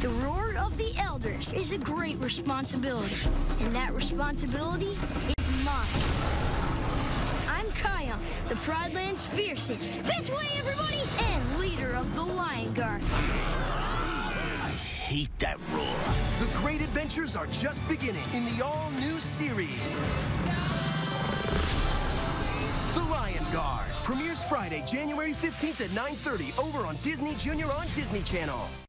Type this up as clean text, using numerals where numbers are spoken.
The roar of the elders is a great responsibility, and that responsibility is mine. I'm Kion, the Pride Land's Fiercest. This way, everybody! And leader of the Lion Guard. I hate that roar. The great adventures are just beginning in the all-new series. The Lion Guard premieres Friday, January 15th at 9:30 over on Disney Junior on Disney Channel.